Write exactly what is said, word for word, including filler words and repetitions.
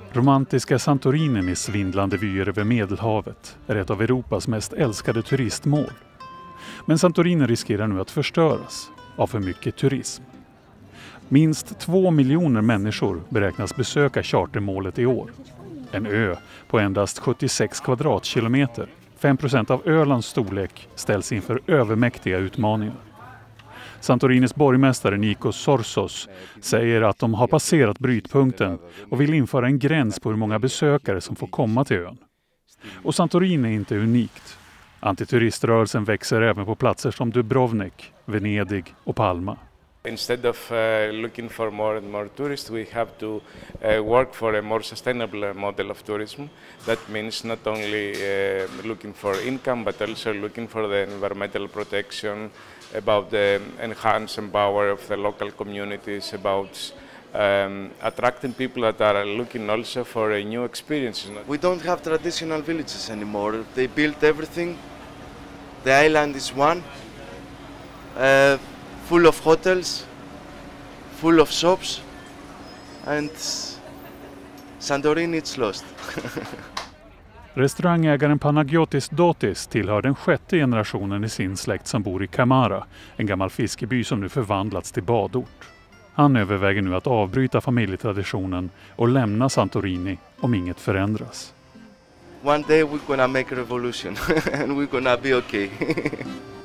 Romantiska Santorini med svindlande vyer över Medelhavet är ett av Europas mest älskade turistmål. Men Santorini riskerar nu att förstöras av för mycket turism. Minst två miljoner människor beräknas besöka chartermålet i år. En ö på endast sjuttiosex kvadratkilometer, fem procent av Ölands storlek, ställs inför övermäktiga utmaningar. Santorinis borgmästare Nikos Sorsos säger att de har passerat brytpunkten och vill införa en gräns på hur många besökare som får komma till ön. Och Santorini är inte unikt. Antituriströrelsen växer även på platser som Dubrovnik, Venedig och Palma. Instead of uh, looking for more and more tourists, we have to uh, work for a more sustainable model of tourism. That means not only uh, looking for income, but also looking for the environmental protection, about the enhance and power of the local communities, about um, attracting people that are looking also for a new experience. We don't have traditional villages anymore. They built everything. The island is one. Uh, full of hotels, full of shops, and Santorini is lost. Restaurangägaren Panagiotis Dotis tillhör den sjätte generationen i sin släkt som bor i Kamara, en gammal fiskeby som nu förvandlats till badort. Han överväger nu att avbryta familjetraditionen och lämna Santorini om inget förändras. One day we're gonna make a revolution and we're gonna be okay.